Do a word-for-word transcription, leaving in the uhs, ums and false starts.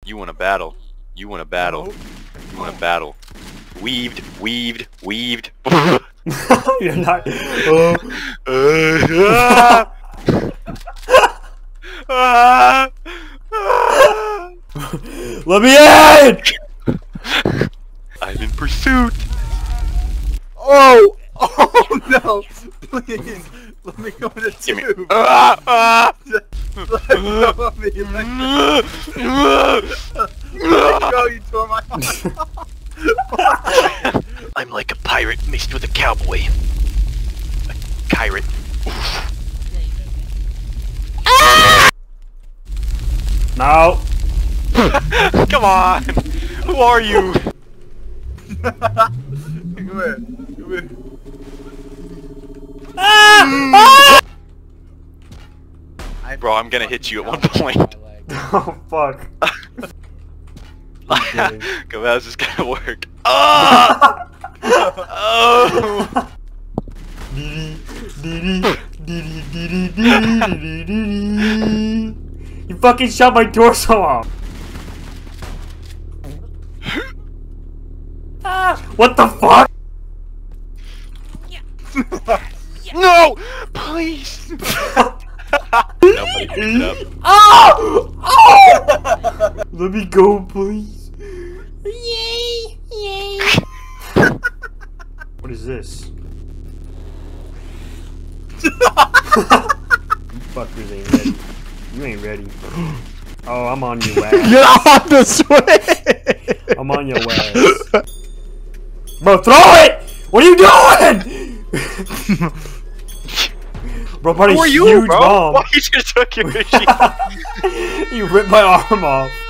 You want a battle. You want a battle. No. You want a battle. Weaved, weaved, weaved. You're not. Oh. Let me in! I'm in pursuit. Oh! Oh no! Please! Let me go in the Give me. tube! Ah, ah. Let go of me! Let go! Let go, you tore my I'm like a pirate mixed with a cowboy. A pirate. No. Come on! Who are you? Come here. Come here. Ah! I Bro, I'm gonna hit you at one point. Oh fuck. Come how's this gonna work? Oh! Oh! You fucking shot my torso off. Ah, what the fuck? No! Please! Nobody picked it up. Oh! Oh! Let me go, please. Yay! Yay! What is this? You fuckers ain't ready. You ain't ready. Oh, I'm on your ass. Get on the swing! I'm on your ass. Bro, throw it! What are you doing? Bro, buddy, Who are you, huge bro? bomb. Why you just took your machine? You ripped my arm off.